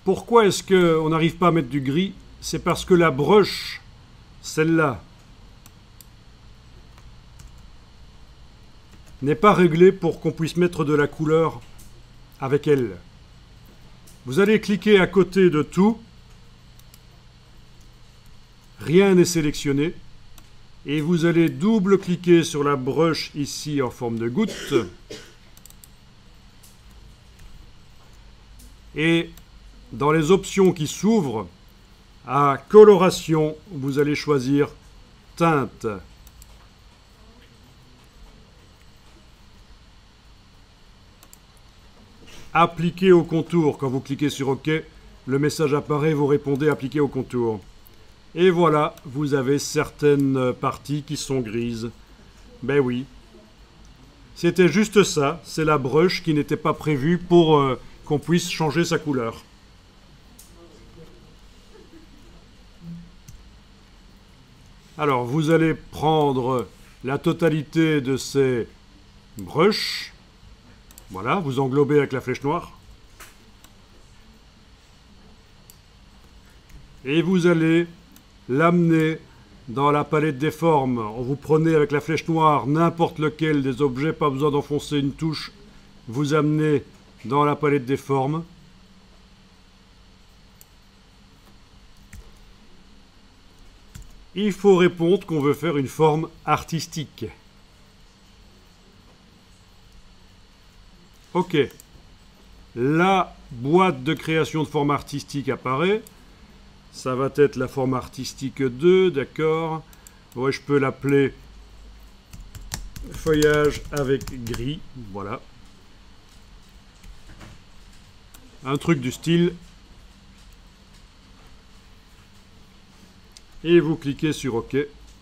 Pourquoi est-ce qu'on n'arrive pas à mettre du gris? C'est parce que la brush, celle-là, n'est pas réglée pour qu'on puisse mettre de la couleur avec elle. Vous allez cliquer à côté de tout. Rien n'est sélectionné. Et vous allez double-cliquer sur la brush ici en forme de goutte. Et dans les options qui s'ouvrent, à coloration, vous allez choisir teinte. Appliquer au contour. Quand vous cliquez sur OK, le message apparaît, vous répondez appliquer au contour. Et voilà, vous avez certaines parties qui sont grises. Ben oui. C'était juste ça, c'est la brush qui n'était pas prévue pour qu'on puisse changer sa couleur. Alors, vous allez prendre la totalité de ces brushes. Voilà, vous englobez avec la flèche noire. Et vous allez l'amener dans la palette des formes. Vous prenez avec la flèche noire n'importe lequel des objets, pas besoin d'enfoncer une touche. Vous amenez dans la palette des formes. Il faut répondre qu'on veut faire une forme artistique. OK. La boîte de création de forme artistique apparaît. Ça va être la forme artistique 2, d'accord. Ouais, je peux l'appeler feuillage avec gris, voilà. Un truc du style. Et vous cliquez sur OK.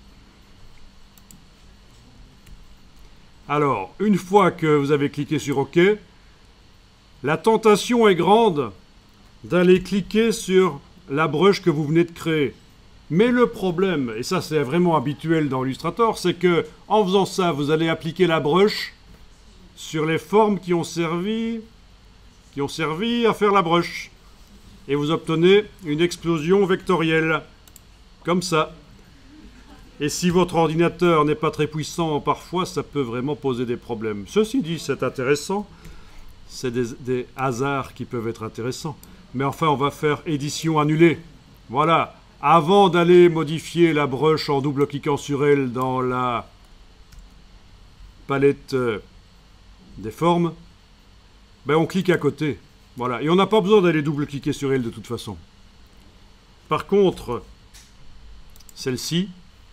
Alors, une fois que vous avez cliqué sur OK, la tentation est grande d'aller cliquer sur la brush que vous venez de créer. Mais le problème, et ça c'est vraiment habituel dans Illustrator, c'est que en faisant ça, vous allez appliquer la brush sur les formes qui ont servi à faire la brush. Et vous obtenez une explosion vectorielle, comme ça. Et si votre ordinateur n'est pas très puissant, parfois ça peut vraiment poser des problèmes. Ceci dit, c'est intéressant. C'est des hasards qui peuvent être intéressants. Mais enfin, on va faire édition annulée. Voilà. Avant d'aller modifier la brush en double-cliquant sur elle dans la palette des formes, ben on clique à côté. Voilà. Et on n'a pas besoin d'aller double-cliquer sur elle de toute façon. Par contre, celle-ci,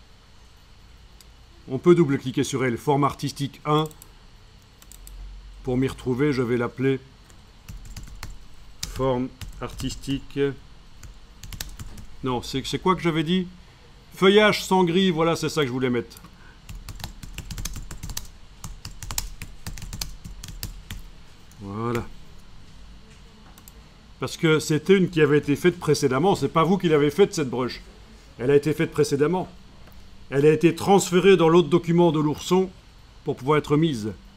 on peut double-cliquer sur elle. Forme artistique 1. Pour m'y retrouver, je vais l'appeler forme artistique. Non, c'est quoi que j'avais dit? Feuillage sans gris, voilà, c'est ça que je voulais mettre. Voilà. Parce que c'était une qui avait été faite précédemment. C'est pas vous qui l'avez faite, cette brush. Elle a été faite précédemment. Elle a été transférée dans l'autre document de l'ourson pour pouvoir être mise.